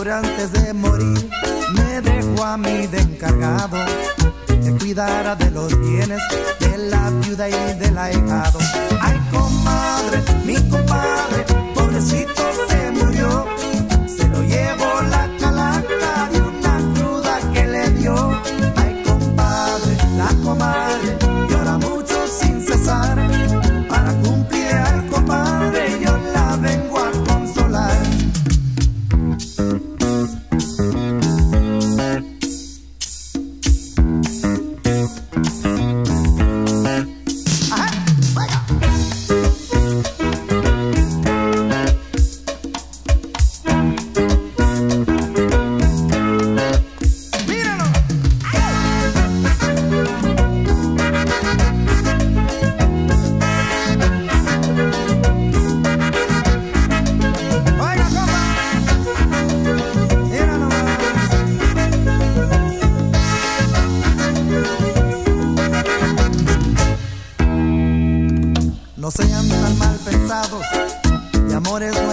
pobre antes de morir me dejó a mí de encargado que cuidara de los bienes de la viuda y del ahijado. Ay, comadre, mi compadre, pobrecito se murió, se lo llevó la calaca de una cruda que le dio. Ay, compadre, la comadre llora mucho sin cesar, para cumplir al compadre yo la vengo a consolar. No sean tan mal pensados, de amores